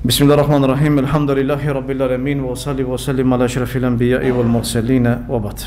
Bismillahirrahmanirrahim. Alhamdulillahi rabbil alamin wa salli wa sallim ala ashrafil anbiya'i wal mursalin wa ba'd.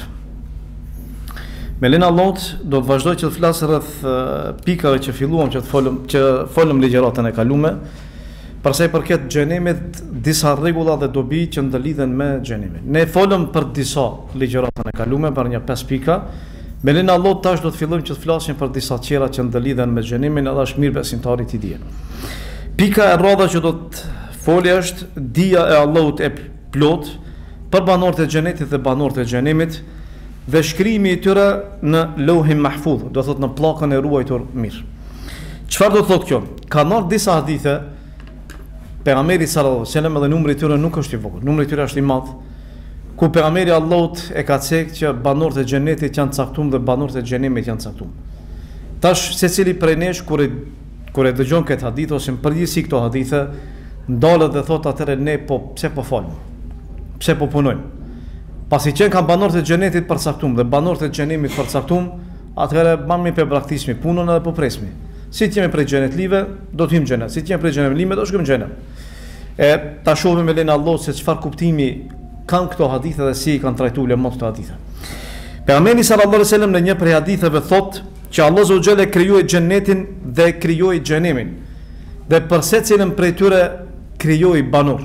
Me lenin Allahut do të vazhdoj që të flas rreth pikave që filluam që folëm ligjëratën e kaluar, për sa i përket xhenemit, disa rregulla dhe dobi që ndalidhen me xhenemin. Ne folëm për disa ligjëratën e kaluar, për një 5 pika. Me lenin Allahut tash do të fillojmë që të flasim për disa tjera që ndalidhen me xhenemin, edhe është mirë besimtarit i dihet. Pika e rradha që do të folja është dija e Allahut e plot për banorët e xhenetit dhe banorët e xhenemit dhe shkrimi i tyre në Lauhin Mahfudh, do thot në pllakën e ruajtur mirë. Çfarë do thot kjo? Ka marrë disa hadithe pejgamberi sallallahu alajhi wasallam dhe numri i tyre nuk është i vogël, numri i tyre është i madh, ku pejgamberi Allahut e ka thënë që banorët e xhenetit janë caktuar dhe banorët e xhenemit janë caktuar. Tash secili prej nesh kur e dëgjon këtë hadith ose në përgjithësi këto hadithe, ndalët dhe thot atëre ne pse po folmë, pse po punojmë. Pasi që kanë banorët e xhenetit përcaktuar dhe banorët e xhenemit përcaktuar, atëherë mami pe braktismi punën edhe po presmi. Si të jemi prej xhenetlive, do të hym xhenet. Si të jemi prej xhenetlive, do të shkojmë xhenet. E ta shohim me lenin Allah se çfarë kuptimi kanë këto hadithe dhe si i kanë trajtuar le këto hadithe. Pejgamberi sallallahu alajhi wasallam në një prej haditheve thot që Allah Azza wa Jalla krijoi xhenetin dhe krijoi xhenemin. Dhe për secilin prej tyre krijoi banor.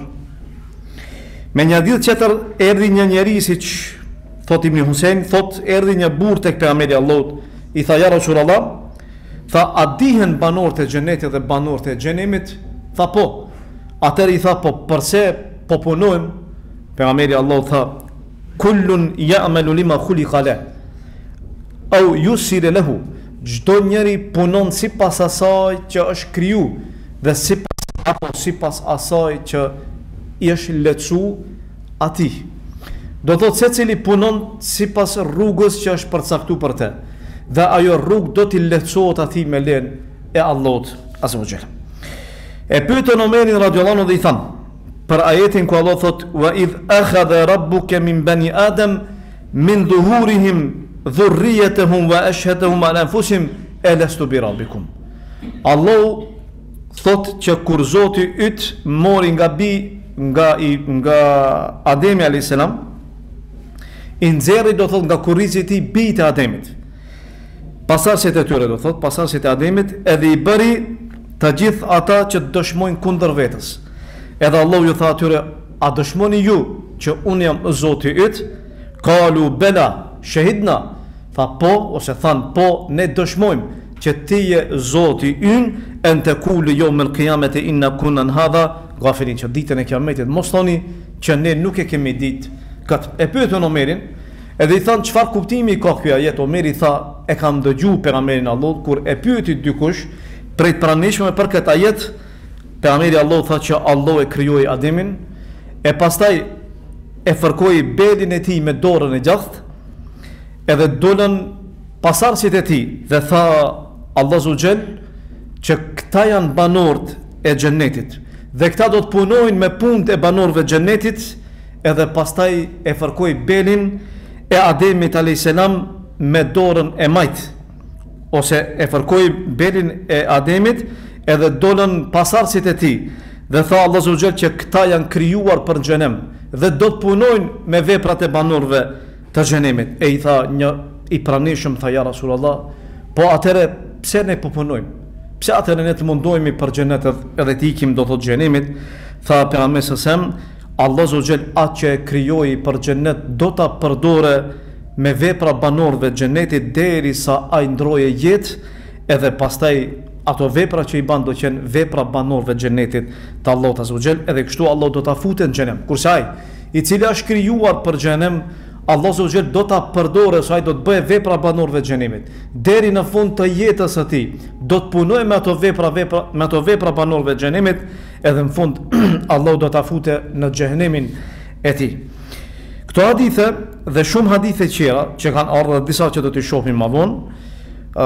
Me një hadith tjetër erdhi një njeri, siç thot Ibn Husain, thot erdhi një burr tek pejgamberi Allahut, i tha ja Rasulullah, tha a dihen banorët e xhenetit dhe banorët e xhenemit? Tha po. Atëri i tha po përse po punojmë? Pejgamberi Allahut tha kullun ya'malu lima khuliqa la au yusir lahu. Çdo njeri punon sipas asaj që është kriju dhe sipas asaj që i është lecu atij. Do thot se cili punon sipas rrugës që është përcaktuar për të. Dhe ajo rrugë do t'i lecohet atij me lenë e Allahut azza wa jalla. E pyetën Omerin radhiyallahu anhu dhe i than për ajetin ku Allah thot wa idh akhadha rabbuka min bani adam min dhuhurihim dhurriyyatahum wa ashhadahum ala anfusihim alastu bi rabbikum. Allah thot që kur Zoti yt mori nga Ademi alayhis salam, i nxjerri do thot nga kurrizi i tij bijt e Ademit. Pasardhësit e tyre do thot, pasardhësit e Ademit, edhe i bëri të gjithë ata që dëshmojnë kundër vetes. Edhe Allah ju tha atyre, a dëshmoni ju që unë jam Zoti yt? Qalu bela shahidna. Tha po, ose than po, ne dëshmojmë që ti je Zoti ynë, en të kulli jo me l'kiamet e inna kunan hadha gafilin, që ditën e kiametit mos thoni që ne nuk e kemi ditë këtë. E pyetën Omerin, edhe i thanë çfarë kuptimi ka ky ajet. Omeri tha, e kam dëgjuar pejgamberin Allahut kur e pyeti dikush prej të pranishme për këtë ajet, pejgamberi Allahut tha që Allah e krijoi Ademin, e pastaj e fërkoi belin e tij me dorën e gjathë, edhe dolën pasardhësit e tij dhe tha Allah Azza wa Jall që këta janë banorët e xhenetit dhe këta do të punojnë me punët e banorëve të xhenetit, edhe pastaj e fërkoi belin e Ademit alayhis salam me dorën e majt, ose e fërkoi belin e Ademit edhe dolën pasardhësit e tij dhe tha Allah Azza wa Jall që këta janë krijuar për xhenem dhe do të punojnë me veprat e banorëve të xhenemit. E i tha një i pranishëm, tha ja Rasulullah, po atëre pse ne po punojmë? Pse atëre ne të mundohemi për xhenet edhe të ikim do thot xhenemit? Tha pejgamberi sallallahu alajhi wasallam, Allah Azza wa Jall atë që e krijoi për xhenet do ta përdore me vepra banorëve të xhenetit derisa ai ndroje jetë, edhe pastaj ato vepra që i ban do qenë vepra banorëve të xhenetit të Allahut Azza wa Jall, edhe kështu Allah do ta futet në xhenem. Kurse ai i cili është krijuar për xhenem, Allah Azza wa Jall do ta përdore, se ai do të bëjë vepra banorëve të xhenemit. Deri në fund të jetës së tij do të punojë me ato vepra banorëve të xhenemit, edhe në fund Allah do ta fute në xhenemin e tij. Këto hadithe dhe shumë hadithe tjera që kanë ardhur dhe disa që do t'i shohim më vonë,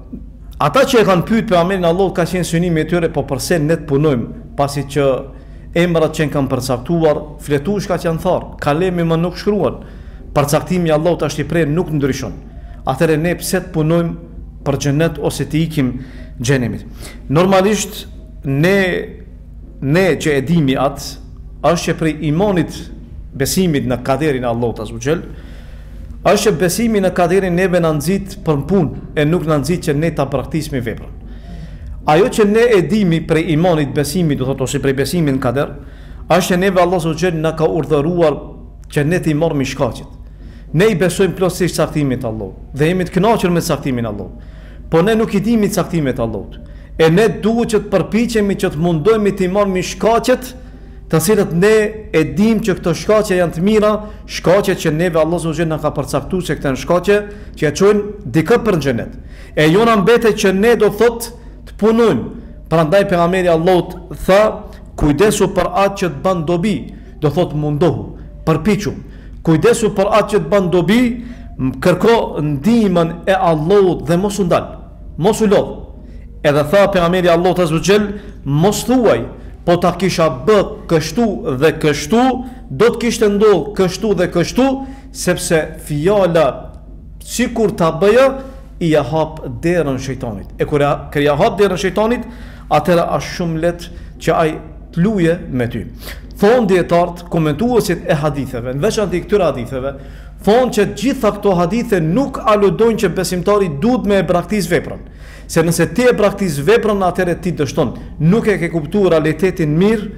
ata që e kanë pyet pejgamberin Allah ka qenë synimi i tyre, po pse ne të punojmë pasi që emrat që kanë përcaktuar, fletush ka qenë tharë, kalemi më nuk shkruan. Përcaktimi i Allahut është i prerë, nuk ndryshon. Atëherë ne pse të punojmë për xhenet ose të ikim xhenemit? Normalisht ne ne që e dimi atë, është që prej imanit, besimit në kaderin e Allahut azza wa jall, është që besimi në kaderin neve në nëzit për punë, e nuk në nëzit që ne ta praktismi veprën. Ajo që ne e dimi prej imanit, besimit, do thotë, ose prej besimit në kader, është që neve Allah azza wa jall na ka urdhëruar që ne t'i marrëmi shkaqet. Ne i besojmë plotësisht caktimit të Allahut dhe jemi të kënaqur me caktimin e Allahut. Po ne nuk i dimi caktimet e Allahut. E ne duhet që të përpiqemi që të mundohemi të marrëmi shkaqet, të cilët ne e dim që këto shkaqe janë të mira, shkaqe që neve Allah azza wa jall na ka përcaktuar se këto janë shkaqe që ja çojnë dikë për në xhenet. E jona mbetet që ne do thotë të punojmë. Prandaj pejgamberi Allahut tha, kujdesu për atë që të bën dobi, do thotë mundohu, përpiqu. Kujdesu për atë që të bën dobi, kërko ndihmën e Allahut dhe mos u ndal. Mos u lodh. Edhe tha pejgamberi Allahut azza wa jall, mos thuaj, po ta kisha bë kështu dhe kështu, do të kishte ndodhur kështu dhe kështu, sepse fjala sikur ta bëja i ja hap derën shejtanit. E kur ja hap derën shejtanit, atëra është shumë lehtë që ai të luje me ty. Thonë dietarët, komentuesit e haditheve, në veçantë këtyre haditheve, thonë që gjitha këto hadithe nuk aludojnë që besimtari duhet me praktis veprën. Se nëse ti e praktis veprën, atëre ti dështon. Nuk e ke kuptuar realitetin mirë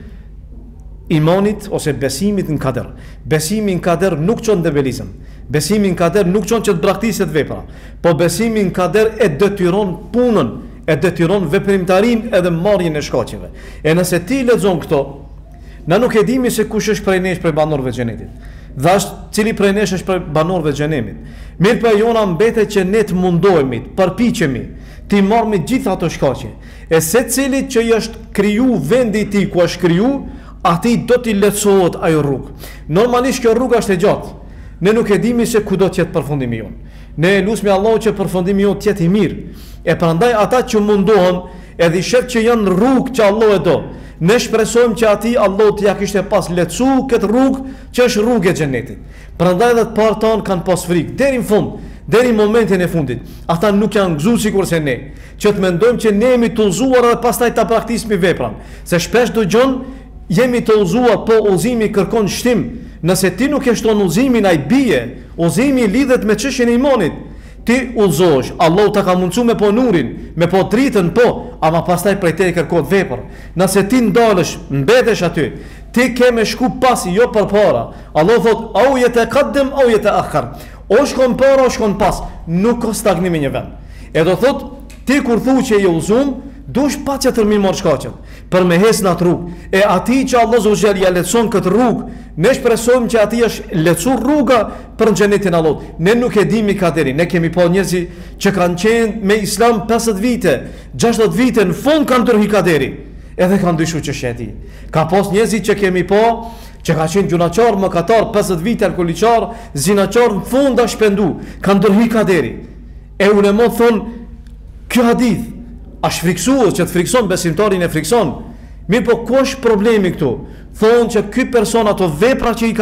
imanit ose besimit në kader. Besimi në kader nuk çon debelizëm. Besimi në kader nuk çon që të praktiset vepra. Po besimi në kader e detyron punën, e detyron veprimtarin edhe marrjen e shkaqeve. E nëse ti lexon këto, na nuk e dimi se kush është prej nesh prej banorëve të xhenetit. Dhe është cili prej nesh është prej banorëve të xhenemit. Mirë për jona mbetet që ne të mundohemi, të përpiqemi, ti marrë me gjitha ato shkaqe. E se cilit që i është kriju vendi ti ku është kriju, ati do t'i lehtësohet ajo rrugë. Normalisht kjo rrugë është e gjatë. Ne nuk e dimi se ku do t'jetë përfundimi jonë. Ne e lusmi Allahu që përfundimi jonë t'jetë i mirë. E prandaj ata që mundohen, edhe i shef që janë rrugë që Allah e do, ne shpresojmë që ati Allah t'ja kishte pas lehtësu këtë rrugë që është rrugë e xhenetit. Prandaj edhe të parë tanë kanë pas frikë deri në fund, deri në momentin e fundit. Ata nuk janë gëzuar sikurse ne, që të mendojmë që ne jemi të udhëzuar dhe pastaj ta praktikojmë vepran. Se shpesh dëgjon jemi të udhëzuar, po udhëzimi kërkon shtim. Nëse ti nuk e shton udhëzimin, ai bie. Udhëzimi lidhet me çështjen e imanit. Ti udhëzohesh, Allahu ta ka mundsuar me po nurin, me po dritën, po, ama pastaj prej te kërkohet vepër. Nëse ti ndalesh, mbetesh aty, ti ke me shku pasi, jo përpara. Allahu thot, au yataqaddam au yataakhir. O shkon para, o shkon pas, nuk ka stagnim në një vend. E do thot, ti kur thu që je udhëzuar, dush pa që tërmi marrë shkaqen, për me hes në atë rrugë. E ati që Allah Zogjel ja letëson këtë rrugë, ne shpresojmë që ati është letësur rruga për në xhenetin Allahut. Ne nuk e dimi kaderin, ne kemi pa njerëzi që kanë qenë me islam 50 vite, 60 vite, në fund kanë tërhi kaderi, edhe kanë dyshu që sheti. Ka pas njerëzi që kemi pa, që ka qenë gjunaqar, mëkatar, 50 vite alkooliqar, zinaqar, në fund a shpendu, kanë tërhi kaderi. E ulemot thonë, kjo hadith është friksuar, që të frikson besimtarin e frikson. Mirë, po ku është problemi këtu? Thonë që ky person ato vepra që i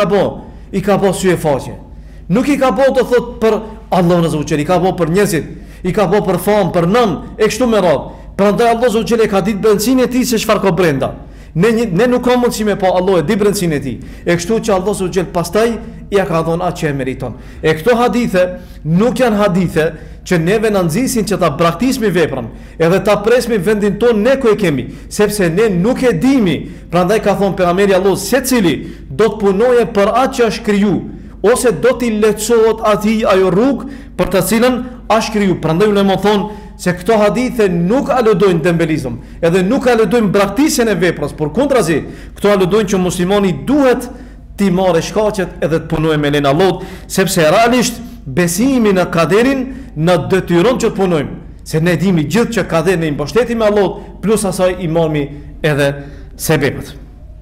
ka bo sy e faqe. Nuk i ka bo të thot për Allah në zëvqer, i ka bo për njerëzit, i ka bo për famë, për nëm, e kështu me radhë. Prandaj Allah zëvqer e ka ditë brendësinë e ti se çfarë ka brenda. Ne nuk ka mundësi me pa, Allah e di brendësinë e ti. E kështu që Allah zëvqer pastaj ja ka dhënë atë që e meriton. E këto hadithe nuk janë hadithe që neve në nxisin që ta praktismi veprën, edhe ta presmi vendin ton ne ku e kemi, sepse ne nuk e dimi. Prandaj ka thonë pejgamberi Allah, secili do të punoje për atë që është kriju, ose do t'i lehtësohet atij ajo rrugë për të cilën është kriju. Prandaj unë më thonë se këto hadithe nuk aludojnë dembelizëm, edhe nuk aludojnë braktisjen e veprës, por kundrazi, këto aludojnë që muslimani duhet t'i marrë shkaqet edhe të punojë me lenë Allahut, sepse realisht besimi në kaderin në detyron që të punojmë, se ne dimi gjithë që kaderin e mbështeti me Allahut, plus asaj i marmi edhe sebepet.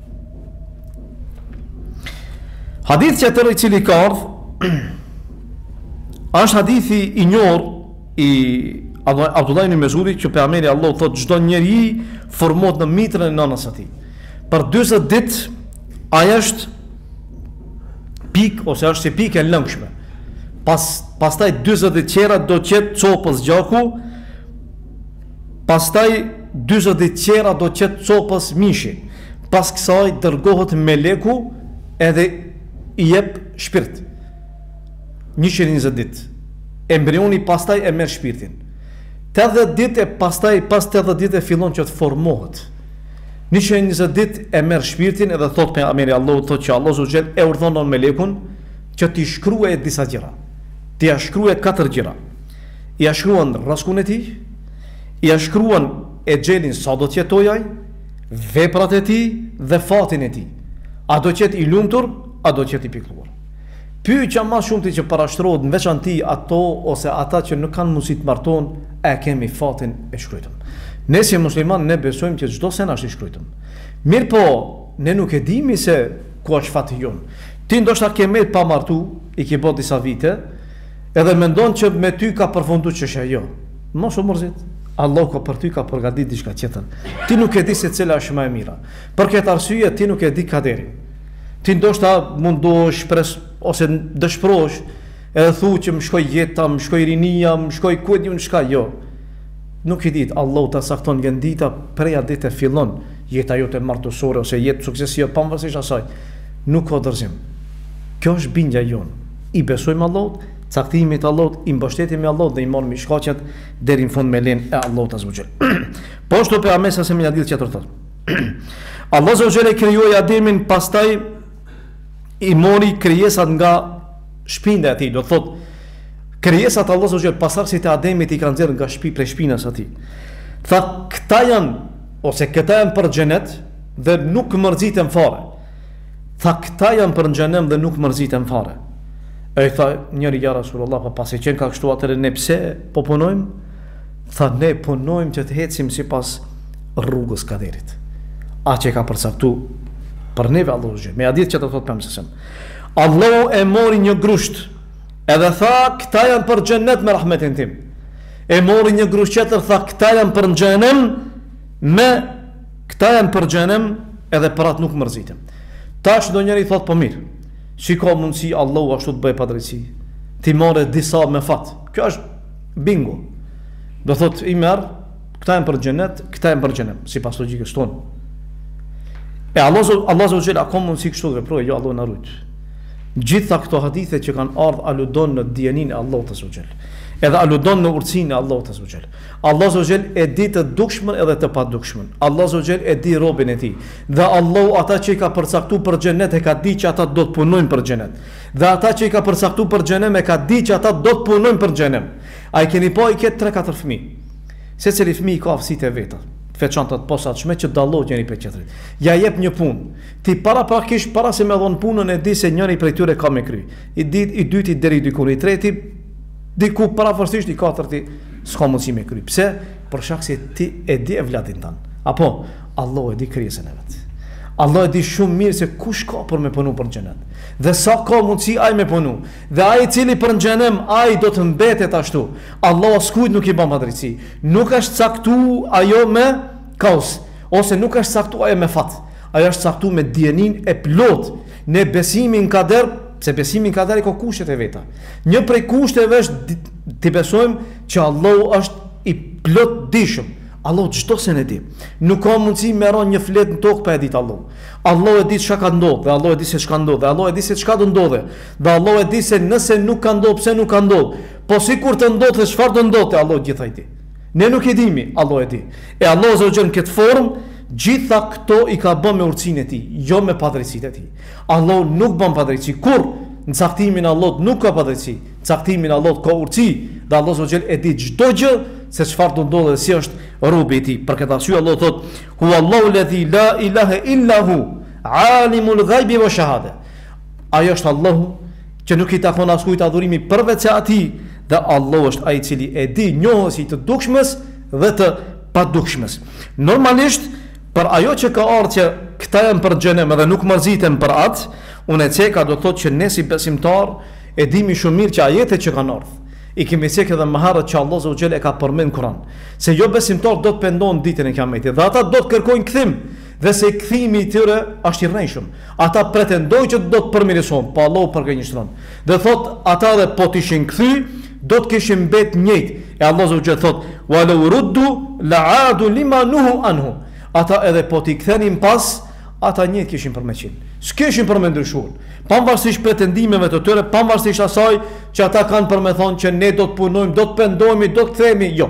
Hadith që tërë i cili ka ardhë është hadithi i njohur i Abdullah ibn Mesudit, që pejgamberi Allah thotë çdo njeri formohet në mitrën e nënës së tij. Për 40 ditë ajo është pik ose është si pikë e lëngshme. Pastaj 40 ditë tjera do të qetë copës gjaku, pastaj 40 ditë tjera do të qetë copës mishi, pas kësaj dërgohet meleku edhe i jep shpirt. 120 ditë. Embrioni pastaj e merr shpirtin. 80 ditë e pastaj pas 80 ditë fillon që të formohet. 120 ditë e merr shpirtin edhe thot pejgamberi Allahu thot që Allahu xhel e urdhënon melekun që t'i shkruajë disa gjëra. T'i shkruajë 4 gjëra. I shkruan rrezikun e tij, i shkruan e xhelin sa do të jetojaj, veprat e tij dhe fatin e tij. A do të jetë i lumtur, a do të jetë i pikëlluar. Pyetja më shumë ti që parashtrohet në veçantë ato ose ata që nuk kanë mundësi të martohen, e kemi fatin e shkruajtur. Ne si musliman ne besojmë që çdo sen është i shkruajtur. Mirë po, ne nuk e dimi se ku është fati jon. Ti ndoshta ke me pa martu, i ke bërë disa vite, edhe mendon që me ty ka përfunduar çështja jo. Mos u mërzit. Allah ka për ty ka përgatitur diçka tjetër. Ti nuk e di se cila është më e mira. Për këtë arsye ti nuk e di kaderin. Ti ndoshta mund do shpres ose dëshpërosh edhe thu që më shkoj jeta, më shkoj rinia, më shkoj ku di unë çka jo. Nuk i dit, Allahu ta sakton nga dita, preja ditë fillon jeta jote martësore ose jetë suksesive pavarësisht asaj. Nuk ka dorëzim. Kjo është bindja jon. I besojmë Allahut, caktimit Allahut, i mbështetemi Allahut dhe i marrim shkaqet deri në fund me lenë e Allahut azza wa jall. Po ashtu pe amesa se më hadith çetër thot. Allah azza wa jall e krijoi Ademin, pastaj i mori krijesat nga shpinda e tij, do thot krijesat Allah azza wa jall pasardhësit e Ademit i kanë nxjerrë nga prej shpinës së tij. Tha këta janë ose këta janë për xhenet dhe nuk mërziten fare. Tha këta janë për xhenem dhe nuk mërziten fare. E tha njëri ja Rasulullah, pa pasi qenë ka kështu atëre ne pse po punojmë? Tha ne punojmë që të ecim sipas rrugës kaderit. A që ka përcaktuar për neve Allahu xhel. Me hadith që të thot pamësëm. Allahu e mori një grusht, edhe tha këta janë për xhenet me rahmetin tim. E mori një grusht tjetër, tha këta janë për xhenem me këta janë për xhenem edhe për atë nuk mërzitem. Tash do njëri thot po mirë. Si ka mundësi Allahu ashtu të bëj padrejti? Ti marrë disa me fat. Kjo është bingo. Do thot i merr, këta janë për xhenet, këta janë për xhenem, sipas logjikës tonë. E Allahu xhela ka mundësi kështu të veprojë, jo Allahu na rujt. Gjitha këto hadithe që kanë ardhur aludon në dijenin e Allahut azza wa jall. Edhe aludon në urtësinë e Allahut azza wa jall. Allahu azza wa jall e di të dukshmën edhe të padukshmën. Allahu azza wa jall e di robën e tij. Dhe Allahu ata që i ka përcaktuar për xhenet e ka di që ata do të punojnë për xhenet. Dhe ata që i ka përcaktuar për xhenem e ka di që ata do të punojnë për xhenem. Ai keni pa i ketë 3-4 fëmijë. Secili fëmijë ka aftësitë e veta, të veçanta të posaçme që dallohet njëri prej tjetrit. Ja jep një punë. Ti para se me dhon punën e di se njëri prej tyre ka me kry. I dyti deri diku, i treti diku paraforsisht, i katërti s'ka mundësi me kry. Pse? Për shkak se ti e di evladin tan. Apo Allahu e di krijesën e vet. Allah e di shumë mirë se kush ka për me punu për xhenet. Dhe sa ka mundësi ai me punu. Dhe ai i cili për xhenem ai do të mbetet ashtu. Allah askujt nuk i bën padrejti. Nuk është caktuar ajo me kaos, ose nuk është caktuar ajo me fat. Ajo është caktuar me dijenin e plot. Ne besimin kader, se besimi në kader ka kushtet e veta. Një prej kushteve është të besojmë që Allahu është i plot dishëm. Allahu çdo se ne di. Nuk ka mundësi me ron një flet në tokë pa e ditë Allahu. Allahu e di çka ka ndodhur, dhe Allahu e di se çka ndodh, dhe Allahu e di se çka do ndodhe. Dhe Allahu e di se nëse nuk ka ndodhur, pse nuk ka ndodhur. Po sikur të ndodhte, çfarë do ndodhte, Allahu gjithaj di. Ne nuk e dimi, Allahu e di. E Allahu zotën këtë formë, gjitha këto i ka bën me urtësinë e tij, jo me padrejtitë e tij. Allahu nuk bën padrejti kur në caktimin e Allahut nuk ka padrejti. Caktimin e Allahut ka urtësi, dhe Allahu zotën e di çdo gjë se çfarë do ndodhe dhe si është robi i tij. Për këtë arsye Allahu thot: "Huwallahu alladhi la ilaha illa hu, alimul ghaibi wa shahada." Ai është Allahu që nuk i takon askujt adhurimi përveç atij, dhe Allahu është ai i cili e di njohësi të dukshmës dhe të padukshmës. Normalisht për ajo që ka ardhur që këta janë për xhenem dhe nuk mërziten për atë, unë e ceka do thotë që ne si besimtar e dimi shumë mirë që ajetet që kanë ardhur i kemi cekë edhe më herët që Allah Zotë Gjelle e ka përmend Kur'an. Se jo besimtar do të pendohen ditën e Kiametit, dhe ata do të kërkojnë kthim, dhe se kthimi i tyre është i rrejshëm. Ata pretendojnë që do të përmirësohen, po Allahu përgënjeshtron. Dhe thot ata dhe po të ishin kthy, do të kishin mbet njëjtë. E Allah Zotë Gjelle thot: "Walau ruddu la'adu lima nuhu anhu." Ata edhe po t'i kthenin pas, ata njëjtë kishin për me qinë. S'kishin për me ndryshuar. Pavarësisht pretendimeve të tyre, pavarësisht asaj që ata kanë për me thonë që ne do të punojmë, do të pendohemi, do të kthehemi, jo.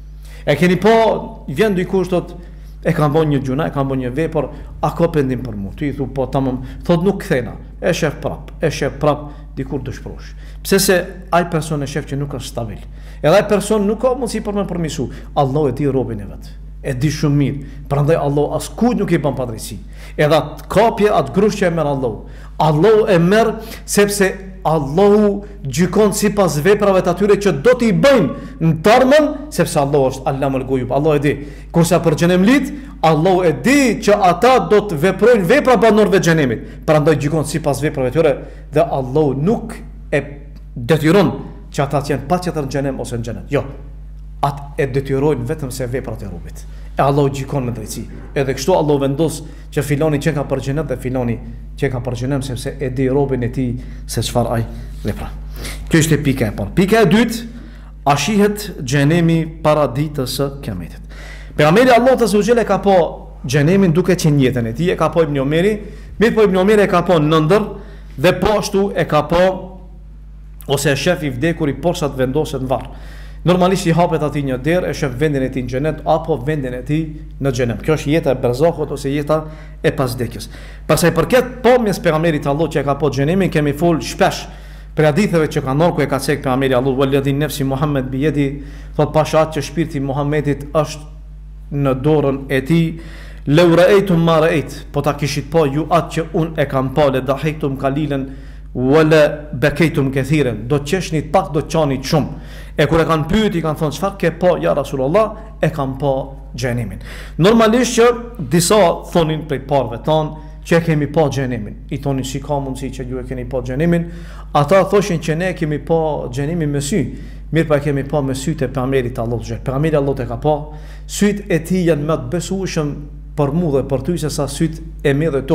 E keni po, vjen dikush thotë, e kanë bën një gjuna, e kanë bën një vepër, a ka pendim për mua? Ti i thu po tamam, thotë nuk kthena. E shef prap dikur të shprosh. Pse se ai person e shef që nuk është stabil. Edhe ai person nuk ka mundësi për me përmirësu. Allah e di robën e vet. E di shumë mirë. Prandaj Allah askujt nuk i bën padrejti. Edhe atë kapje, atë grushje e merr Allahu. Allahu e merr sepse Allahu gjykon sipas veprave të atyre që do t'i bëjnë në tarmën, sepse Allahu është Allamul Ghuyub. Allahu e di. Kurse për xhenemlit, Allahu e di që ata do të veprojnë vepra banorëve të xhenemit. Prandaj gjykon sipas veprave të tyre dhe Allahu nuk e detyron që ata të jenë patjetër në xhenem ose në xhenet. Jo. Atë e detyrojnë vetëm se veprat e robit. E Allahu gjykon me drejtësi. Edhe kështu Allahu vendos që filoni që ka për xhenet dhe filoni që ka për xhenem sepse e di robën e tij se çfarë ai vepra. Kjo është pika e parë. Pika e dytë, a shihet xhenemi para ditës së Kiametit. Pejgamberi Allahu te zotëlle ka po xhenemin duke qenë jetën e tij, e ka po Ibn Omeri, mirë po Ibn Omeri e ka po në ndër dhe po ashtu e ka po ose e shef i vdekur i poshtat vendoset në varr. Normalisht i hapet atij një derë, e shef vendin e tij në xhenet apo vendin e tij në xhenem. Kjo është jeta e berzahut ose jeta e pasvdekjes. Pastaj përket pamjes pejgamberit Allah që e ka po xhenemin, kemi fol shpesh për haditheve që kanë ndodhur ku e ka thënë pejgamberi Allah walladhi nafsi Muhammed bi yadi, thot pashat që shpirti i Muhamedit është në dorën e tij. Law ra'aytum ma ra'ayt, po ta kishit po ju atë që un e kam pa, le dahiktum qalilan wala bakaytum kathiran, do të qeshni pak, do të qanit shumë. E kur e kanë pyet, i kanë thonë çfarë ke po ja Rasulullah, e kam po xhenemin. Normalisht që disa thonin prej parëve tonë që kemi po xhenemin. I thonin si ka mundësi që ju e keni po xhenemin? Ata thoshin që ne kemi po xhenemin me sy. Mirë pa kemi po me sytë e pejgamberit Allahu xhel. Pejgamberi Allahu e ka po. Sytë e tij janë më të besueshëm për mua dhe për ty se sa sytë e mi dhe tu.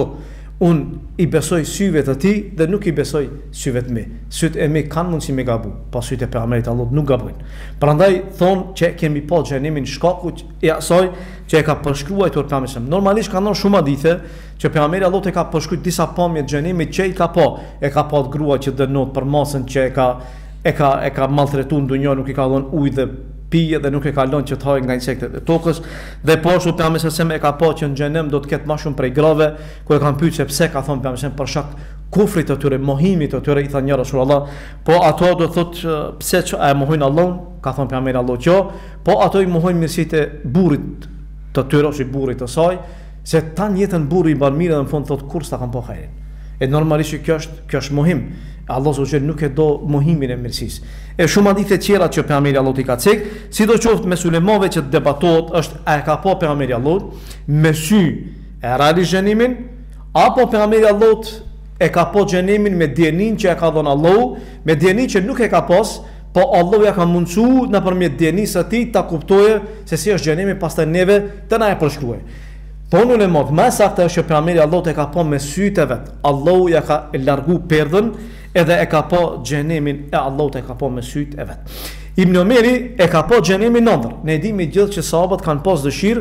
Unë i besoj syve të tij dhe nuk i besoj syve të mi. Sytë e mi kanë mundësi me gabu, pa sytë e pejgamberit Allahu nuk gabojnë. Prandaj thonë që kemi pa xhenemin shkaku i asaj që e ka përshkruar pejgamberi. Normalisht kanë shumë hadithe që pejgamberi Allahu e ka përshkruar disa pamje të xhenimit që i ka pa. E ka pa grua që dënohet për masën që e ka maltretuar në dunjë, nuk i ka dhënë ujë dhe pije dhe nuk e ka lënë që të hajë nga insektet e tokës, dhe po ashtu pejgamberi se e ka pa që në xhenem do të ketë më shumë prej grave, ku e kanë pyetur se pse, ka thonë pejgamberi për shkak kufrit të tyre, mohimit të tyre, i tha një Rasulullah, po ato do thotë pse e mohojnë Allahun, ka thonë pejgamberi Allahu që, po ato i mohojnë mirësitë e burrit të tyre ose burrit të saj, se tan jetën burri i ban mirë dhe në fund thotë kur s'ta kanë pa hajrin. E normalisht kjo është mohim. Allah subhanahu nuk e do mohimin e mirësisë. E shumë hadithe tjera që pejgamberi Allahu i ka thënë, sidoqoftë me Sulejmanëve që debatohet është a e ka pa pejgamberi Allahu me sy e reali xhenimin, apo pejgamberi Allahu e ka pa xhenimin me djenin që e ka dhënë Allahu, me djenin që nuk e ka pas, po Allahu ja ka mundsuar nëpërmjet djenisë së tij ta kuptojë se si është xhenimi, pastaj neve të na e përshkruaj. Po unë e mod, më saktë është që pejgamberi Allahu e ka pa me sytë e vet. Allahu ja ka largu perdhën edhe e ka po xhenemin e Allahut e ka po me sytë e vet. Ibn Omeri e ka po xhenemin nëndër. Ne dimi gjithë që sahabët kanë pas dëshirë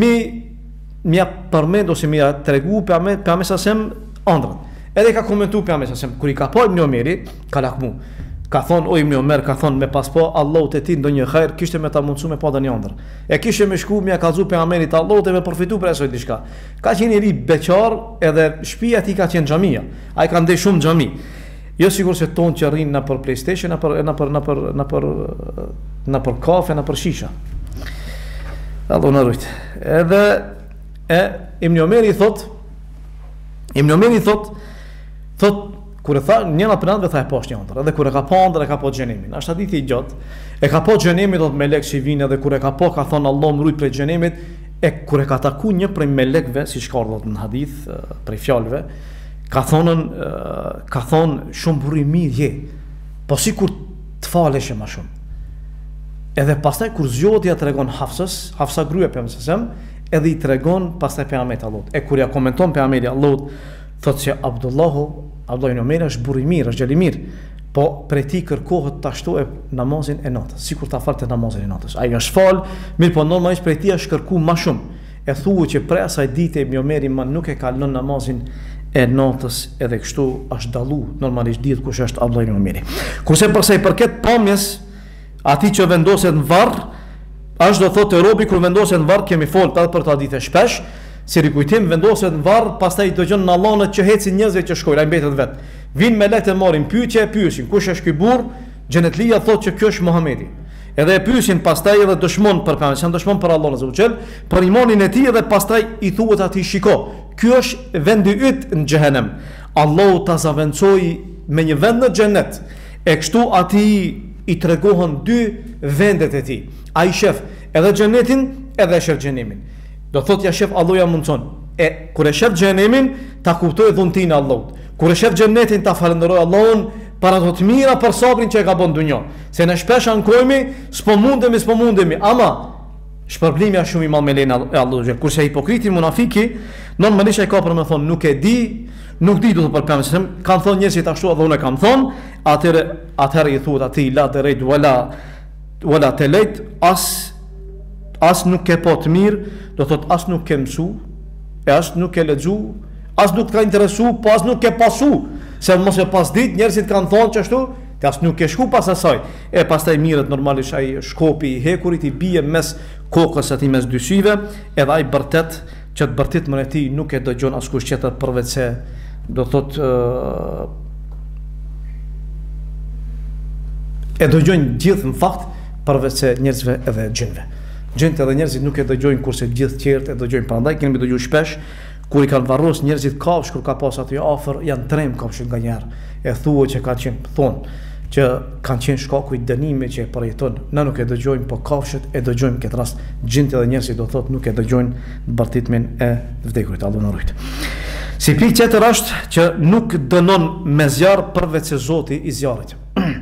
mi përmend ose mi tregu pejgamberi sasem ëndrrën. Edhe ka komentuar pejgamberi sasem kur i ka po Ibn Omeri, ka lakmu. Ka thonë o Ibn Omer, ka thonë me pas po Allahut e ti ndonjë hajër, kishte me ta mundsu me pa dhe një ëndër. E kishte me shku me kallzu pejgamberit Allahut e me përfitu për asoj diçka. Ka qenë i ri beqar edhe shtëpia e tij ka qenë xhamia. Ai ka ndej shumë xhami. Jo sigur se tonë që rrinë në për PlayStation, në për kafe, në për shisha. Allahu na rujt. Edhe Ibn Omeri thot kur e tha njëna për nëndve tha e posh një ëndër, edhe kur e ka po ëndër e ka po xhenimin. Është hadithi i gjatë. E ka po xhenimin do të melek që vinë, edhe kur e ka po ka thonë Allah më rujt prej xhenimit, e kur e ka taku një prej melekve, siç ka ardhur në hadith prej fjalëve, ka thonë shumë burri mirë je, po sikur të falesh më shumë. Edhe pastaj kur zgjodhja tregon Hafsa gruaja pejgamberit, edhe i tregon pastaj pejgamberit Allahut. E kur ja komenton pejgamberi Allahut, thotë se Abdullah ibn Omer është burri mirë, është gjali mirë, po prej tij kërkohet ta shtojë namazin e natës, sikur ta falte namazin e natës. Ai është fal, mirë po normalisht prej tij është kërkuar më shumë. e thuhet që prej asaj dite Ibn Omeri nuk e ka lënë namazin e natës, edhe kështu është dallu normalisht dihet kush është Abdullah ibn Omeri. Kurse për sa i përket pamjes atij që vendoset në varr, është do thotë robi kur vendoset në varr, kemi folur për ta ditë shpesh, si rikujtim vendoset në varr, pastaj dëgjon në allanet që ecin njerëzve që shkojnë, ai mbetet vet. Vin me lehtë marrin pyetje, pyesin kush është ky burr, Xhenetlia thotë që ky është Muhamedi. Edhe e pyesin pastaj edhe dëshmon për pamjen, janë dëshmon për Allahun azza wa jall, për imanin e tij, dhe pastaj i thuhet atij shiko, ky është vendi yt në xhehenem. Allahu ta zaventsoi me një vend në xhenet. E kështu atij i tregohen dy vendet e tij. Ai shef edhe xhenetin edhe shef xhenemin. Do thotë ja shef Allahu ja mundson. E kur e shef xhenemin ta kuptoi dhuntin e Allahut. Kur e shef xhenetin ta falenderoj Allahun para të mira për sabrin që e ka bën dunjë. Se ne shpesh ankojmë, s'po mundemi, ama shpërblimi është shumë i madh me lenin e Allahut. Kurse hipokriti munafiki normalisht ai ka për më thonë nuk e di, nuk di do të përpjasem, kanë thonë njerëzit ashtu edhe unë kam thonë, atëherë i thuhet atij la drejt wala telejt, as nuk ke po të mirë, do thot as nuk ke mësu, e as nuk ke lexu, as nuk ka interesu, po as nuk ke pasu, se mos e pas dit njerëzit kanë thonë që ashtu, te as nuk ke shku pas asaj. E pastaj mirët normalisht ai shkopi i hekurit i bie mes kokës atij mes dy syve, edhe ai bërtet që të bërtit më në ti nuk e dëgjon askush tjetër përveç se do thot e dëgjojnë gjithë në fakt përveç se njerëzve edhe gjinve. Gjinët edhe njerëzit nuk e dëgjojnë kurse gjithë tjerët e dëgjojnë. Prandaj kemi dëgjuar shpesh kur i kanë varros njerëzit kafsh kur ka pas aty afër janë trem kafshë nga njerë. E thuhet që ka qenë thonë që kanë qenë shkaku i dënimit që e përjeton. Na nuk e dëgjojmë, po kafshët e dëgjojmë këtë rast. Gjinët edhe njerëzit do thotë nuk e dëgjojnë bërtitmin e vdekurit. Allahu na ruaj. Si pikë tjetër është që nuk dënon me zjarr përveç se Zoti i zjarrit.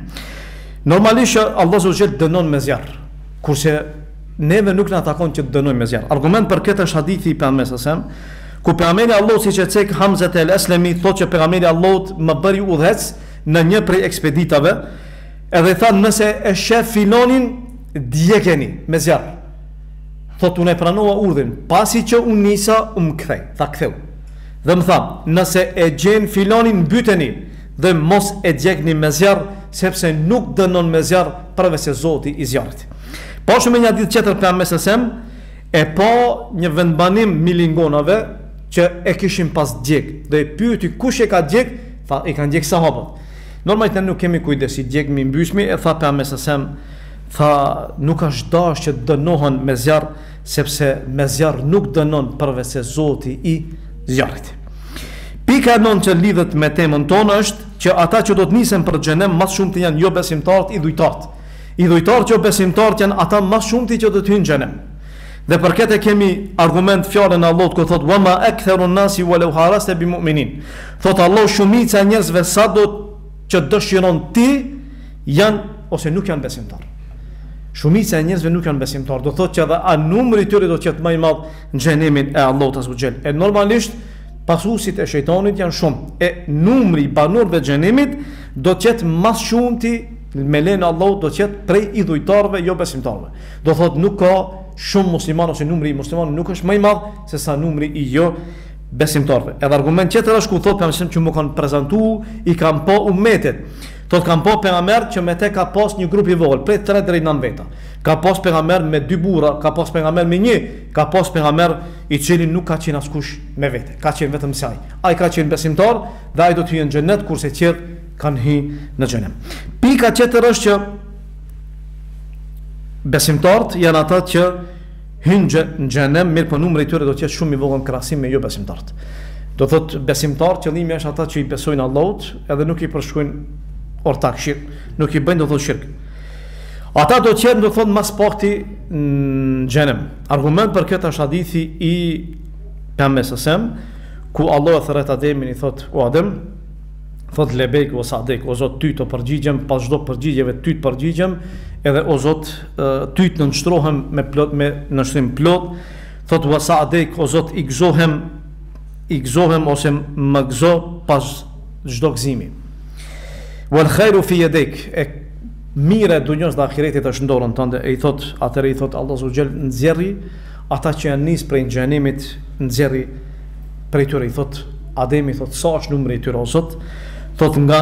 Normalisht Allahu subhanahu dënon me zjarr, kurse neve nuk na takon që të dënojmë me zjarr. Argument për këtë është hadithi i pejgamberit ku pejgamberi Allahut siç e cek Hamza el-Aslami thotë që pejgamberi Allahut më bëri udhëhec në një prej ekspeditave, edhe tha nëse e shef filonin djegeni me zjarr. Thotë unë e pranova urdhrin, pasi që unë nisa kthej, tha ktheu. Dhe më tha, nëse e gjen filonin mbyteni dhe mos e djegni me zjarr, sepse nuk dënon me zjarr përveç se Zoti i zjarrit. Po shumë një ditë tjetër pejgamberi e pa një vendbanim milingonave që e kishin pas djeg, dhe e pyeti kush e ka djeg, tha i kanë djeg sahabët. Normalisht ne nuk kemi kujdes i djegmi mbyshmi, e tha pejgamberi tha nuk është dash që dënohen me zjarr, sepse me zjarr nuk dënon përveç se Zoti i zjarrit. Pika e nënt që lidhet me temën tonë është që ata që do të nisen për xhenem më shumë të janë jo besimtarët, i dhujtarët. I dhujtarët jo besimtarët janë ata më shumë që do të hyjnë në xhenem. Dhe për këtë kemi argument fjalën e Allahut ku thot wa ma aktharun nasi walau harasta bi mu'minin. Thot Allah shumica e njerëzve sa do që dëshiron ti janë ose nuk janë besimtar. Shumica e njerëzve nuk janë besimtar. Do thotë që edhe numri i tyre do të jetë më i madh në xhenemin e Allahut azza wa jall. E normalisht pasuesit e shejtanit janë shumë. E numri i banorëve të xhenemit do të jetë më shumti me lenë Allahut do të jetë prej i dhujtarëve jo besimtarëve. Do thotë nuk ka shumë musliman ose numri i muslimanëve nuk është më i madh se sa numri i jo besimtarëve. Edhe argument tjetër është ku thotë pejgamberi që më kanë prezantuar i kanë pa ummetet. Thotë kanë pa pejgamber që me te ka pas një grup i vogël, prej 3 deri 9 veta. Ka pas pejgamber me 2 burra, ka pas pejgamber me 1, ka pas pejgamber i cili nuk ka qenë askush me vete. Ka qenë vetëm se ai. Ai ka qenë besimtar dhe ai do të hyjë në xhenet kurse tjerë kanë hyrë në xhenem. Pika tjetër është që besimtarët janë ata që hyjnë në xhenem, mirë po numri i tyre do të jetë shumë i vogël në krahasim me jo besimtarët. Do thotë besimtar qëllimi është ata që i besojnë Allahut edhe nuk i përshkruajnë ortak shirk, nuk i bëjnë do thotë shirk. Ata do të jenë do thotë mas pakti në xhenem. Argument për këtë është hadithi i pejgamberit ku Allah e thret Ademin i thotë o Adem, thot lebejk o sadek, o Zot ty të përgjigjem, pas çdo përgjigjeve ty të përgjigjem, edhe o Zot ty të nënshtrohem me plot me nështrim plot, thot o sadek, o Zot i gëzohem ose më gëzo pas çdo gëzimi. Wal khairu fi yadek, e mira e dunjos dhe ahiretit është në dorën tënde. E i thot atëre i thot Allah subhanahu nxjerri ata që janë nisë prej xhenemit nxjerri prej tyre, i thot Ademi, thot sa është numri i tyre o Zot, thot nga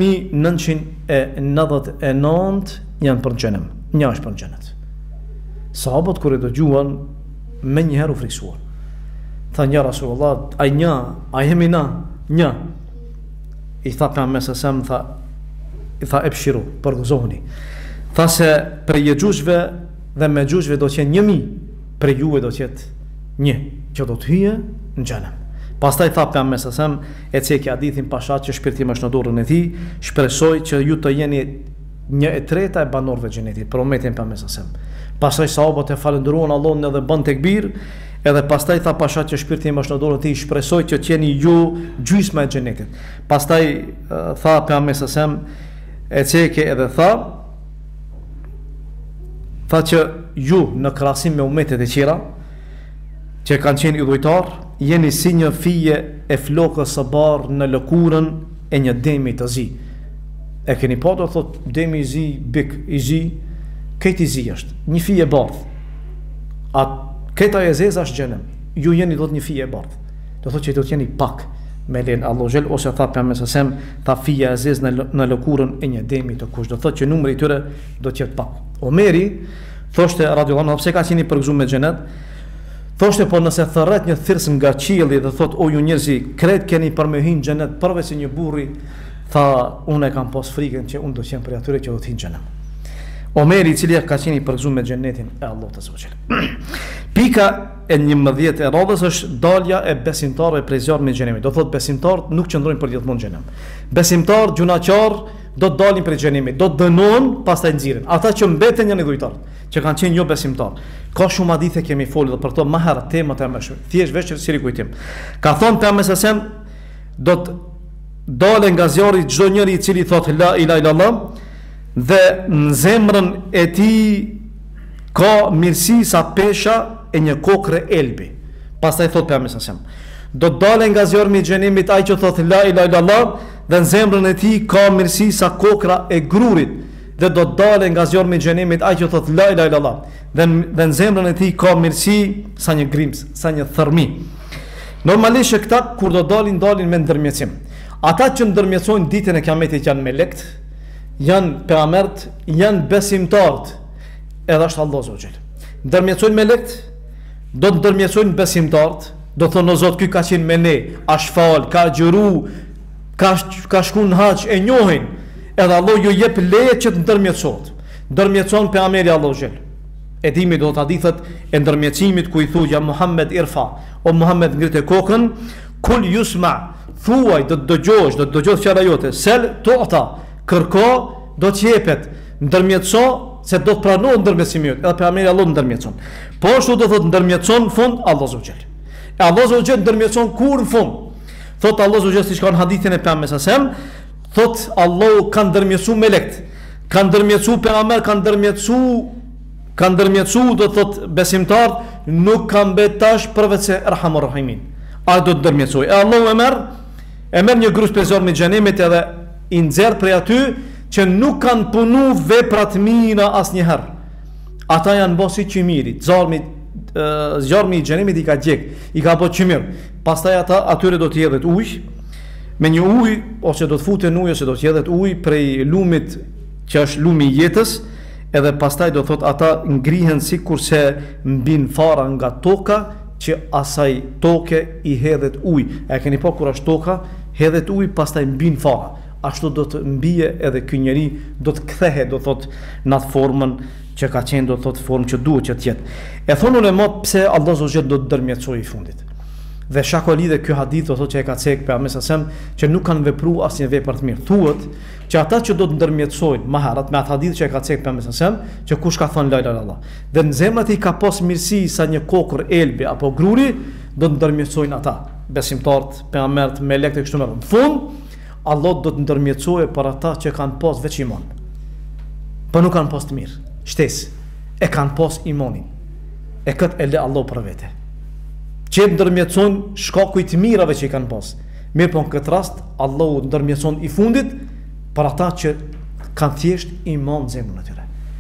1999 janë për xhenem, një është për xhenet. Sahabët kur e dëgjuan me njëherë u friksuan. Tha një Rasulullah, ai një, ai jemi na, një. I tha pejgamberi sallallahu alajhi wasallam, i tha ebshiru, përgëzohuni. Tha se për Yexhushve dhe Mexhushve do të jenë 1000, për juve do të jetë një që do të hyjë në xhenem. Pastaj tha pejgamberi sallallahu alajhi wasallam, e ceki hadithin pashat që shpirti im është në dorën e tij, shpresoj që ju të jeni 1/3 e banorëve të xhenetit, për umetin pejgamberi sallallahu alajhi wasallam. Pastaj sahabët e falendëruan Allahun edhe bën tekbir, edhe pastaj tha pashat që shpirti im është në dorën e tij, shpresoj që të jeni ju gjysma e xhenetit. Pastaj tha pejgamberi sallallahu alajhi wasallam, e ceke edhe tha që ju në krahasim me umetet e tjera që kanë qenë idhujtar, jeni si një fije e flokës së bardhë në lëkurën e një demi të zi. E keni pa do thot demi i zi, bik i zi, këtë i zi është, një fije e bardhë. Këta e zeza është xhenem. Ju jeni do të një fije e bardhë. Do thot që do të jeni pak me len Allah xhel, ose tha pejgamberi sallallahu alajhi wasallam, tha fija e zezë në lëkurën e një demi të kush, do thot që numri i tyre do të jetë pak. Omeri thoshte radhiyallahu anhu, pse ka qenë i përgëzuar me xhenet? Thoshte po nëse thërret një thirrës nga qielli dhe thot o ju njerëzi, kret keni për me hyrë në xhenet përveç se një burri, tha unë e kam pas frikën që unë do të jem për atyre që do të hyjnë në xhenet. Omeri i cili ka qenë i përgëzuar me xhenetin e Allahut azza wa jall. Pika e 11 e radhës është dalja e besimtarëve prej zjarrit të xhenemit. Do thot besimtarët nuk qëndrojnë për gjithmonë në xhenem. Besimtarët gjunaqar do të dalin prej xhenemit, do të dënohen, pastaj nxiren. Ata që mbeten janë idhujtarë, që kanë qenë jo besimtarë. Ka shumë hadithe kemi folur për to më herët, temat e mëshme. Thjesht veç si rikujtim. Ka thonë pejgamberi sallallahu alajhi wasallam, do të dalë nga zjarri çdo njeri i cili thotë la ilaha illallah dhe në zemrën e tij ka mirësi sa pesha e një kokre elbi. Pastaj thotë pejgamberi sallallahu alajhi wasallam, do të dalë nga zjarri i xhenemit ai që thotë la ilaha illallah dhe në zemrën e tij ka mirësi sa kokra e grurit, dhe do të dalë nga zjarri i xhenemit ai që thotë la ilaha illallah dhe në zemrën e tij ka mirësi sa një grims, sa një thërmi. Normalisht këta kur do dalin me ndërmjetësim. Ata që ndërmjetësojnë ditën e kiametit janë melekt, janë pejgamberët, janë besimtarët, edhe është Allah azza wa jall. Ndërmjetësojnë melekt, do të ndërmjetësojnë besimtarët, do thonë o Zot ky ka qenë me ne, ashfal, ka xhiru, ka shku në hax, e njohin, edhe Allah ju jep leje që të ndërmjetësohet. Ndërmjetëson pejgamberi Allah azza wa jall. E dimi do të hadithet e ndërmjetësimit ku i thuja Muhammed irfa, o Muhammed ngrit e kokën, kul yusma, thuaj do të dëgjosh, do të dëgjosh fjala jote, sel tu'ta, kërko do të jepet, ndërmjetëso se do të pranohet ndërmjetësimi jot, edhe pejgamberi Allah ndërmjetëson. Po ashtu do thotë ndërmjetëson në fund Allah azza wa jall. E Allah azza wa jall ndërmjetëson kur në fund. Thot Allah azza wa jall siç ka në hadithin e pejgamberit sallallahu alajhi wasallam, thot Allahu ka ndërmjetësuar melekt, ka ndërmjetësuar pejgamber, ka ndërmjetësuar do thot besimtar, nuk ka mbet tash përveç se Arhamur Rahimin. Ai do të ndërmjetësoj. E Allahu e merr një grup pezor me xhenemit edhe i nxjerr prej aty që nuk kanë punu veprat mira asnjëherë. Ata janë bosi qymirit, zjarmi i xhenemit i ka gjek, i ka bë qymir. Pastaj ata atyre do të jedhet ujë, me një ujë ose do të futen ujë ose do të jedhet ujë prej lumit që është lumi i jetës, edhe pastaj do thot ata ngrihen sikurse mbin fara nga toka, që asaj toke i hedhet ujë. E keni pa kur është toka, hedhet ujë, pastaj mbin fara. Ashtu do të mbije edhe ky njeri, do të kthehet, do thot në atë formën që ka qenë, do thot formë që duhet që të jetë. E thonë ulemat pse Allah azza wa jall do të ndërmjetësojë i fundit. Dhe shako lidhe ky hadith do thot që e ka cek pejgamberi sallallahu alajhi wasallam që nuk kanë vepruar asnjë vepër të mirë. Thuhet që ata që do të ndërmjetësojnë më herët me atë hadith që e ka cek pejgamberi sallallahu alajhi wasallam, që kush ka thënë la ilaha illallah dhe në zemrat i ka pas mirësi sa një kokër elbi apo gruri, do të ndërmjetësojnë ata, besimtarët, pejgamberët, melekët e kështu me radhë. Në fund Allah do të ndërmjetësojë për ata që kanë pas veç iman. Po nuk kanë pas të mirë, shtesë, e kanë pas imanin. E këtë e le Allah për vete. Që ndërmjetësojnë shkakuj të mirave që i kanë pas. Mirë po në këtë rast, Allah ndërmjetëson i fundit për ata që kanë thjesht iman në zemrën e tyre.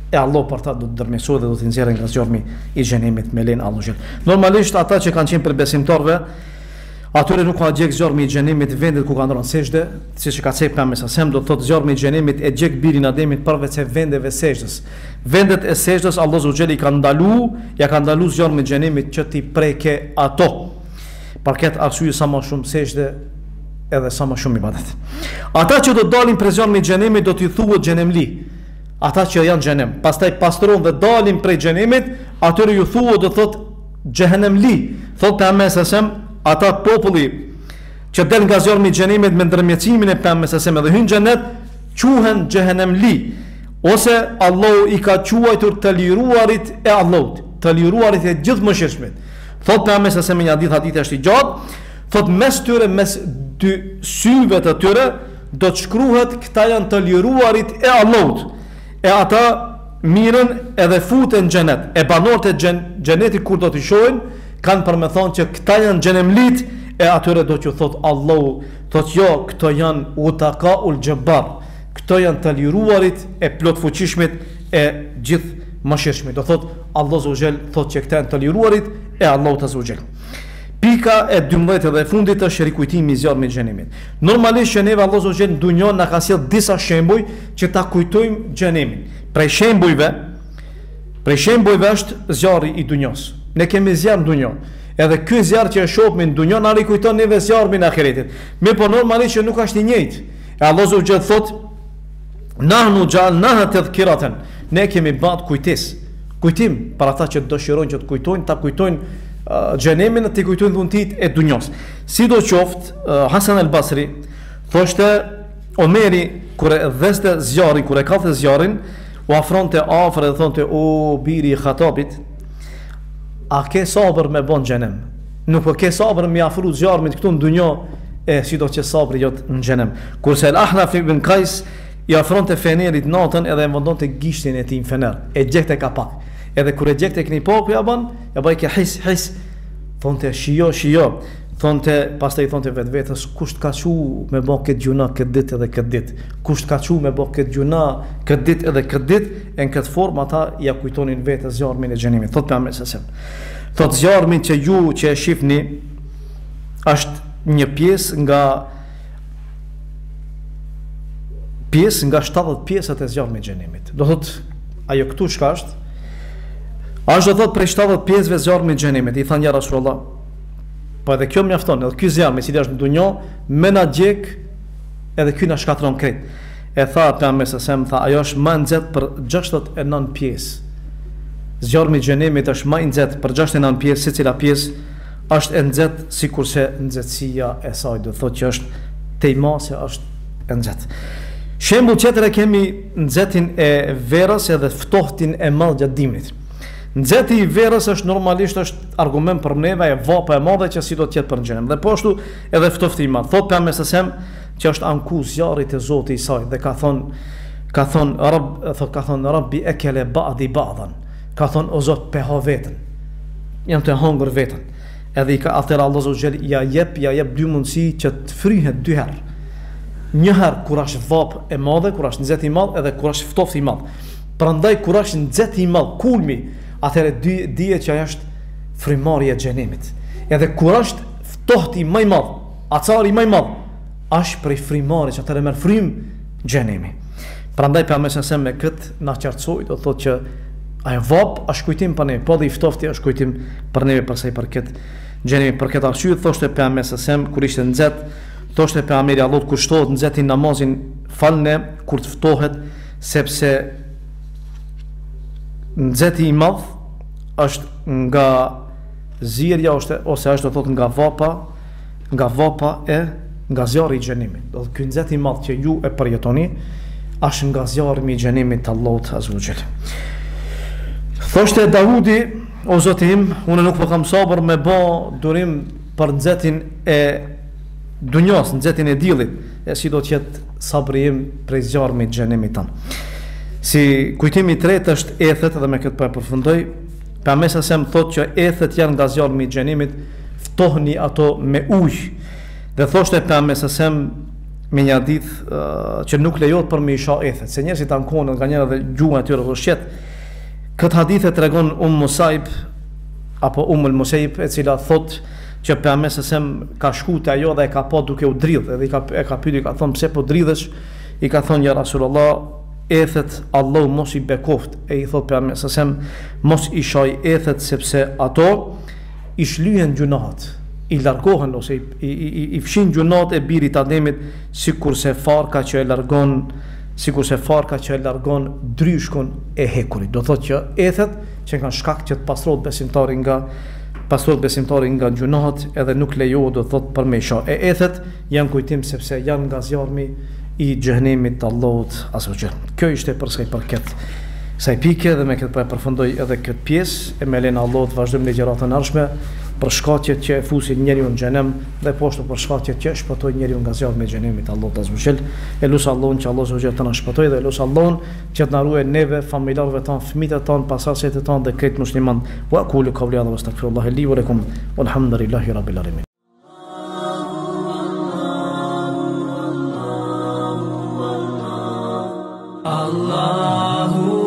e Allah për ta do të dërmisojë dhe do t'i nxjerrë nga zjarmi i xhenemit me lenin Allahu xhel. Normalisht ata që kanë qenë për besimtarve, atyre nuk ka gjek zjarmi i xhenemit vendet ku kanë rënë sejdë, siç e ka thënë pejgamberi sa sem do të thotë zjarmi i xhenemit e gjek birin Ademit përveç se vendeve sejdës. Vendet e sejdës Allahu xhel i ka ndalu zjarmi i xhenemit që ti preke ato. Për këtë arsye sa më shumë sejdë edhe sa më shumë ibadet. Ata që do dalin prej zjarmit i xhenemit do t'i thuhet xhenemli. Ata që janë xhenem, pastaj pastron dhe dalin prej xhenemit, atyre ju thuhet do thot xhenemli. Thot pejgamberi sa sem, ata populli që del nga zjarmi i xhenemit me ndërmjetësimin e pejgamberit sa sem edhe hyn xhenet, quhen xhenemli. Ose Allahu i ka quajtur të liruarit e Allahut, të liruarit e gjithë mëshirshmit. Thot pejgamberi sa sem në një hadith është i gjatë, thot mes tyre, mes dy syve të tyre do të shkruhet këta janë të liruarit e Allahut. E ata mirën edhe futen xhenet. E banorët e xhenetit kur do t'i shohin, kanë për me thonë që këta janë xhenemlit, e atyre do që thot Allahu, thot jo, këto janë utaka ul xhabbar. Këto janë të liruarit e plot fuqishmit e gjithë mëshirshmit. Do thot Allahu Azza thot që këta janë të liruarit e Allahut Azza. Pika e 12 dhe e fundit është rikujtimi i zjarmit të xhenemit. Normalisht që neve Allahu Azza në dunjë na ka sjell disa shembuj që ta kujtojmë xhenemin. Prej shembujve është zjarri i dunjos. Ne kemi zjarr në dunjë. Edhe ky zjarr që e shohim në dunjë na rikujton neve zjarmin e ahiretit. Me po normalisht që nuk është i njëjtë. E Allahu Azza thot nahnu ja'alnaha tadhkiratan. Ne kemi bërë kujtim për ata që dëshirojnë që të kujtojnë, ta kujtojnë xhenemin të kujtojnë dhuntit e dunjos. Sidoqoftë Hasan al-Basri thoshte Omeri kur e dheste zjarrin, kur e ka thënë zjarrin, u afronte afër dhe thonte o biri i Khatabit, a ke sabër me bon xhenem? Nuk po ke sabër me afru zjarmit këtu në dunjë, e sidoqë sabri jot në xhenem. Kurse al-Ahnaf ibn Qais i afronte fenerit natën edhe e vendonte gishtin e tij në fener, e gjekte kapak. Edhe kur e gjekte këni poku ja bëj ke his, thonte shio, thonte, pastaj thonte vetvetes, kusht ka qu me bë këtë gjuna këtë ditë edhe këtë ditë, kusht ka qu me bë këtë gjuna këtë ditë edhe këtë ditë, e në këtë formë ata ja kujtonin vetë zjarmin e xhenemit. Thot pejgamberi sa sem, thot zjarmin që ju që e shihni është një pjesë nga 70 pjesët e zjarmit të xhenemit. Do thot ajo këtu çka është? Ashtë do thot prej 70 pjesëve zjarmi i xhenemit. I thanë ja Rasulullah, po edhe kjo mjafton, edhe ky zjarm i cili është në dunjë, me na gjek edhe ky na shkatron krejt. E tha pejgamberi sa sem, tha ajo është më nxehtë për 69 pjesë. Zjarmi i xhenemit është më i nxehtë për 69 pjesë, secila pjesë është e nxehtë sikurse nxehtësia e saj, do thotë që është tejmase, është e nxehtë. Shembull tjetër e kemi nxehtin e verës edhe ftohtin e madh gjatë dimrit. Nxehti i verës është normalisht është argument për neve e vapa e madhe që si do të jetë për xhenem. Dhe po ashtu edhe ftofti i madh. Thot pejgamberi sa sem që është anku zjarrit e Zotit i saj dhe ka thonë Rabbi ekele ba'di ba'dan. Ka thonë o Zot peha veten. Jam të hangër veten. Edhe i ka atëra Allahu xhel ja jep dy mundësi që të fryhet dy herë. Një herë kur është vapë e madhe, kur është nxehti i madh edhe kur është ftofti i madh. Prandaj kur është nxehti i madh, kulmi, atëherë dihet që ajo është frymarrja e xhenemit. Edhe kur është ftohti më i madh, acari më i madh, është prej frymarrjes, atëherë merr frym xhenemi. Prandaj pejgamberi sa me kët na qartësoi, do thotë që ajo vap është kujtim për ne, po dhe i ftofti është kujtim për ne për sa i përket xhenemi. Për këtë arsye thoshte pejgamberi sa kur ishte nxehtë, thoshte pejgamberi Allahut kur shtohet nxehti namazin falne kur të ftohet, sepse nxehti i madh është nga zirja ose është do thotë nga vapa e nga zjarri i xhenemit. Do ky nxehti i madh që ju e përjetoni është nga zjarri i xhenemit të Allahut Azza wa Jall. Thoshte Davudi, o Zoti im, unë nuk po kam sabër me bë durim për nxehtin e dunjos, nxehtin e diellit, e si do të jetë sabri im prej zjarmit të xhenemit tan. Si kujtimi i tretë është ethet, dhe me këtë po e përfundoj. Pejgamberi sa sem thotë që ethet janë nga zjarmi i xhenemit, ftohni ato me ujë. Dhe thoshte pejgamberi sa sem me një hadith që nuk lejohet për me isha ethet, se njerëzit ankohen nga njëra dhe gjuha e tyre rrëshqet. Këtë hadith e tregon Musaib apo Musaib, e cila thot që pejgamberi sem ka shku te ajo dhe e ka pa duke u dridh, edhe e ka pyetur, ka thonë pse po dridhesh? I ka thonë, ja Rasulullah, ethet Allahu mos i bekoft. E i thot pejgamberi sem, mos i shaj ethet sepse ato i shlyen gjunahet, i largohen ose i fshin gjunahet e birit Ademit, sikurse farka që e largon dryshkun e hekurit. Do thotë që ethet që kanë shkak që të pastrohet besimtari nga gjunahet, edhe nuk lejohet, do thotë, për me isha. E ethet janë kujtim sepse janë nga zjarmi i xhenemit të Allahut azza. Kjo ishte për kësaj pike, dhe me këtë po e përfundoj edhe këtë pjesë, e me lenë Allahut vazhdojmë ligjëratën e ardhshme për shkaqjet që e fusin njeriu në xhenem dhe poshtë për shkaqjet që shpëtojnë njeriu nga zjarmi i xhenemit të Allahut azza. E lutem Allahun që Allahu azza të na shpëtojë, dhe lutem Allahun që të na ruajë neve, familjarëve tanë, fëmijët tanë, pasardhësit tanë dhe këtë musliman. Wa aqulu qawli hadha wastaghfirullaha li wa lakum walhamdulillahi rabbil alamin. Allahu